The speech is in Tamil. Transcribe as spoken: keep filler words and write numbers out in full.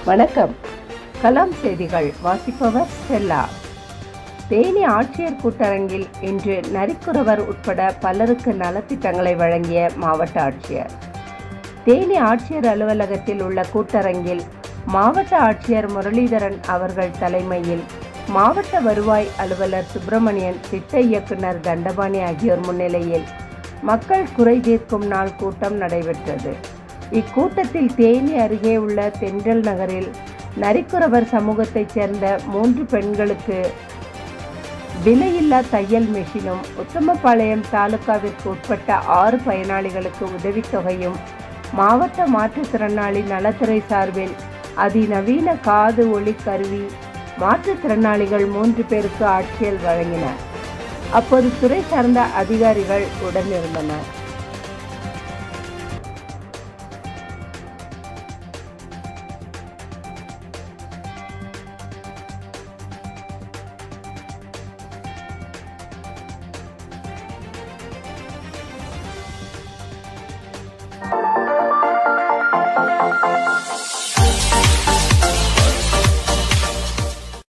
வணக்கம். கலாம் செய்திகள் வாசிப்பவர் ஸ்டெல்லா. தேனி ஆட்சியர் கூட்டரங்கில் இன்று நரிக்குறவர் உட்பட பலருக்கு நலத்திட்டங்களை வழங்கிய மாவட்ட ஆட்சியர். தேனி ஆட்சியர் அலுவலகத்தில் உள்ள கூட்டரங்கில் மாவட்ட ஆட்சியர் முரளிதரன் அவர்கள் தலைமையில் மாவட்ட வருவாய் அலுவலர் சுப்பிரமணியன், திட்ட இயக்குனர் தண்டபாணி ஆகியோர் முன்னிலையில் மக்கள் குறை தீர்க்கும் நாள் கூட்டம் நடைபெற்றது. இக்கூட்டத்தில் தேனி அருகே உள்ள தென்றல் நகரில் நரிக்குறவர் சமூகத்தைச் சேர்ந்த மூன்று பெண்களுக்கு விலையில்லா தையல் மெஷினும், உத்தமபாளையம் தாலுகாவிற்கு உட்பட்ட ஆறு பயனாளிகளுக்கு உதவித்தொகையும், மாவட்ட மாற்றுத்திறனாளி நலத்துறை சார்பில் அதிநவீன காது ஒளி கருவி மாற்றுத்திறனாளிகள் மூன்று பேருக்கு ஆட்சியர் வழங்கினார். அப்போது துறை சார்ந்த அதிகாரிகள் உடனிருந்தனர்.